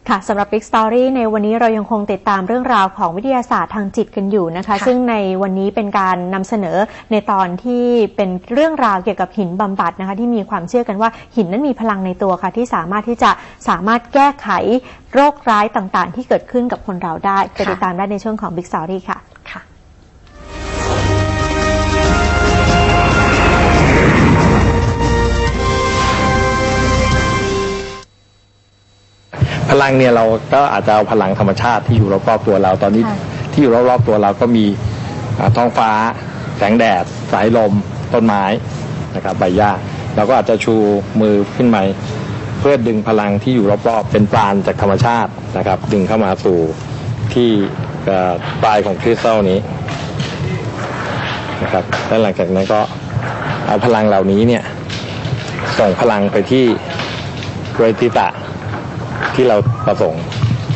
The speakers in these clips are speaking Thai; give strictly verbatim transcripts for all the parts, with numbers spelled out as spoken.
ค่ะสำหรับ Big Story ในวันนี้เรายังคงติดตามเรื่องราวของวิทยาศาสตร์ทางจิตกันอยู่นะคะซึ่งในวันนี้เป็นการนำเสนอในตอนที่เป็นเรื่องราวเกี่ยวกับหินบำบัดนะคะที่มีความเชื่อกันว่าหินนั้นมีพลังในตัวค่ะที่สามารถที่จะสามารถแก้ไขโรคร้ายต่างๆที่เกิดขึ้นกับคนเราได้ไปติดตามได้ในช่วงของ Big Story ค่ะพลังเนี่ยเราก็อาจจะเอาพลังธรรมชาติที่อยู่รอบๆตัวเราตอนนี้ที่อยู่รอบๆตัวเราก็มีท้องฟ้าแสงแดดสายลมต้นไม้นะครับใบหญ้าเราก็อาจจะชูมือขึ้นมาเพื่อดึงพลังที่อยู่รอบๆเป็นปราณจากธรรมชาตินะครับดึงเข้ามาสู่ที่ปลายของคริสตัลนี้นะครับแล้วหลังจากนั้นก็เอาพลังเหล่านี้เนี่ยส่งพลังไปที่เรติตะที่เราประสงค์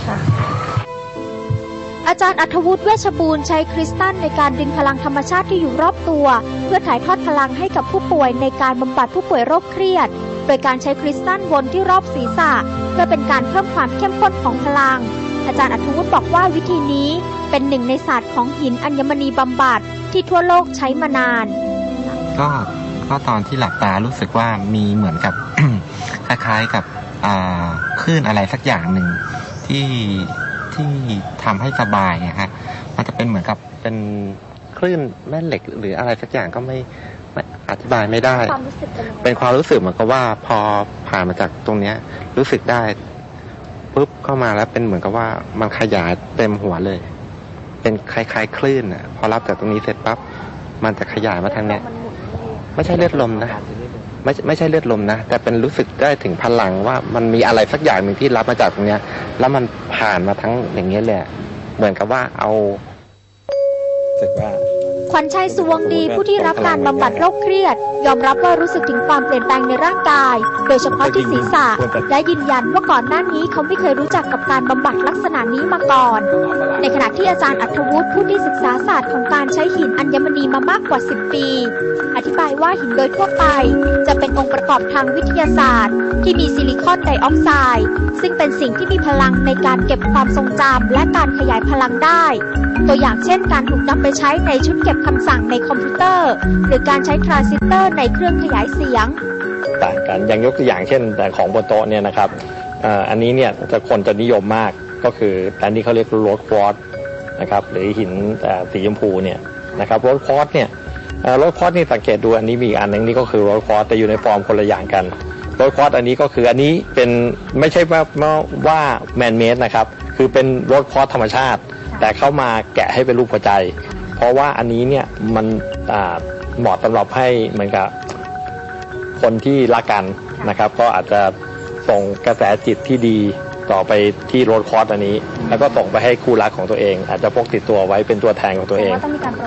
อาจารย์อัธวุฒิเวชบูรณ์ใช้คริสตัลในการดึงพลังธรรมชาติที่อยู่รอบตัวเพื่อถ่ายทอดพลังให้กับผู้ป่วยในการบำบัดผู้ป่วยโรคเครียดโดยการใช้คริสตัลวนที่รอบศีรษะเพื่อเป็นการเพิ่มความเข้มข้นของพลังอาจารย์อัธวุฒิบอกว่าวิธีนี้เป็นหนึ่งในศาสตร์ของหินอัญมณีบำบัดที่ทั่วโลกใช้มานานก็ก็ตอนที่หลับตารู้สึกว่ามีเหมือนกับ คล้ายๆกับคลื่นอะไรสักอย่างหนึ่งที่ที่ทำให้สบายนะฮะมันจะเป็นเหมือนกับเป็นคลื่นแม่เหล็กหรืออะไรสักอย่างก็ไม่ไม่อธิบายไม่ได้เป็นความรู้สึกเหมือนกับว่าพอผ่านมาจากตรงเนี้ยรู้สึกได้ปุ๊บเข้ามาแล้วเป็นเหมือนกับว่ามันขยายเต็มหัวเลยเป็นคล้ายๆคลื่นอ่ะพอรับจากตรงนี้เสร็จปั๊บมันจะขยายมาทางเนี้ยไม่ใช่เลือดลมนะไม่ไม่ใช่เลือดลมนะแต่เป็นรู้สึกได้ถึงพลังว่ามันมีอะไรสักอย่างหนึ่งที่รับมาจากตรงเนี้ยแล้วมันผ่านมาทั้งอย่างเงี้ยเลยเหมือนกับว่าเอารู้สึกว่าขวัญชัยสุวงดีผู้ที่รับการบำบัดโรคเครียดยอมรับว่ารู้สึกถึงความเปลี่ยนแปลงในร่างกายโดยเฉพาะที่ศีรษะและยืนยันว่าก่อนหน้านี้เขาไม่เคยรู้จักกับการบำบัดลักษณะนี้มาก่อนในขณะที่อาจารย์อัธวุฒิผู้ที่ศึกษาศาสตร์ของการใช้หินอัญมณีมามากกว่าสิบปีอธิบายว่าหินโดยทั่วไปจะเป็นองค์ประกอบทางวิทยาศาสตร์ที่มีซิลิคอนไดออกไซด์ซึ่งเป็นสิ่งที่มีพลังในการเก็บความทรงจำและการขยายพลังได้ตัวอย่างเช่นการถูกนำไปใช้ในชุดเก็บคำสั่งในคอมพิวเตอร์หรือการใช้ทรานซิสเตอร์ในเครื่องขยายเสียงต่างกันอย่างยกตัวอย่างเช่นแต่ของบนโต๊ะเนี่ยนะครับอันนี้เนี่ยจะคนจะนิยมมากก็คืออันนี้เขาเรียกโรสควอตซ์นะครับหรือหินสีชมพูเนี่ยนะครับโรสควอตซ์เนี่ยโรสควอตซ์นี่สังเกตดูอันนี้มีอันนึงนี่ก็คือโรสควอตซ์แต่อยู่ในฟอร์มคนละอย่างกันโรสควอตซ์อันนี้ก็คืออันนี้เป็นไม่ใช่ว่าว่าแมนเมดนะครับคือเป็นโรสควอตซ์ธรรมชาติแต่เข้ามาแกะให้เป็นรูปหัวใจเพราะว่าอันนี้เนี่ยมันเหมาะสำหรับให้เหมือนกับคนที่รักกันนะครับก็อาจจะส่งกระแสจิตที่ดีต่อไปที่โรสควอตซ์อันนี้แล้วก็ส่งไปให้คู่รักของตัวเองอาจจะพกติดตัวไว้เป็นตัวแทนของตัวเอง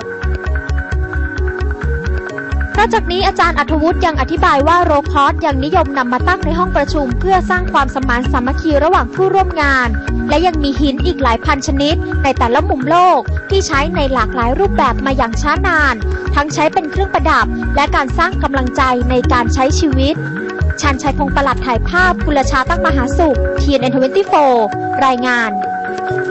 นอกจากนี้อาจารย์อัธวุฒิยังอธิบายว่าโรคอสยังนิยมนำมาตั้งในห้องประชุมเพื่อสร้างความสมานสามัคคีระหว่างผู้ร่วมงานและยังมีหินอีกหลายพันชนิดในแต่ละมุมโลกที่ใช้ในหลากหลายรูปแบบมาอย่างช้านานทั้งใช้เป็นเครื่องประดับและการสร้างกำลังใจในการใช้ชีวิตชันชัยพงษ์ประหลัดถ่ายภาพกุลชาตั้งมหาสุข ที เอ็น เอ็น ยี่สิบสี่ รายงาน